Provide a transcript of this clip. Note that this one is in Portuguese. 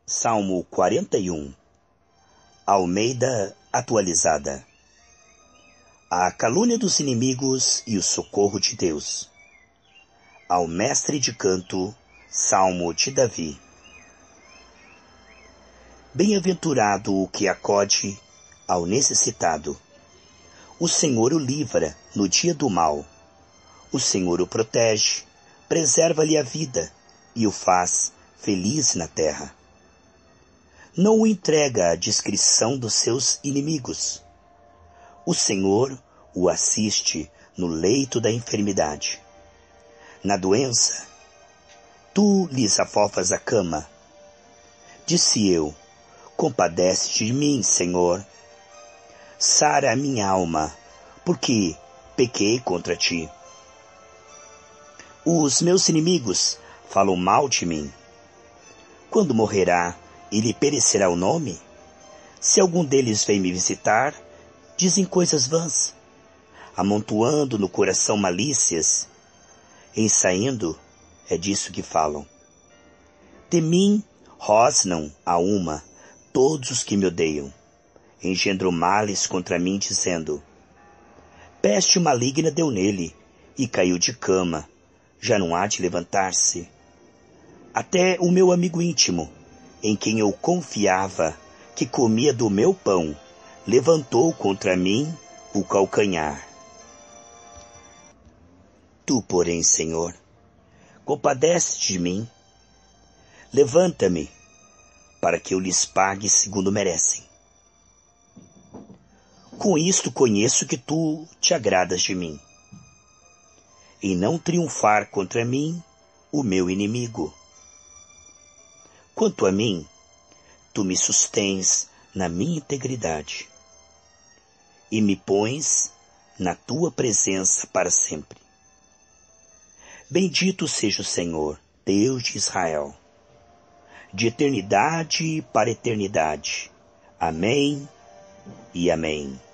Salmo 41, Almeida atualizada. A calúnia dos inimigos e o socorro de Deus. Ao mestre de canto, Salmo de Davi. Bem-aventurado o que acode ao necessitado. O Senhor o livra no dia do mal. O Senhor o protege, preserva-lhe a vida e o faz feliz na terra. Não o entrega à discrição dos seus inimigos. O Senhor o assiste no leito da enfermidade. Na doença, tu lhes afofas a cama. Disse eu, compadece-te de mim, Senhor. Sara a minha alma, porque pequei contra ti. Os meus inimigos falam mal de mim. Quando morrerá, e lhe perecerá o nome? Se algum deles vem me visitar, dizem coisas vãs, amontoando no coração malícias. Ensaindo, é disso que falam. De mim rosnam a uma todos os que me odeiam. Engendram males contra mim, dizendo: peste maligna deu nele, e caiu de cama, já não há de levantar-se. Até o meu amigo íntimo, em quem eu confiava, que comia do meu pão, levantou contra mim o calcanhar. Tu, porém, Senhor, compadece-te de mim. Levanta-me, para que eu lhes pague segundo merecem. Com isto conheço que tu te agradas de mim, em não triunfar contra mim o meu inimigo. Quanto a mim, tu me sustens na minha integridade e me pões na tua presença para sempre. Bendito seja o Senhor, Deus de Israel, de eternidade para eternidade. Amém e amém.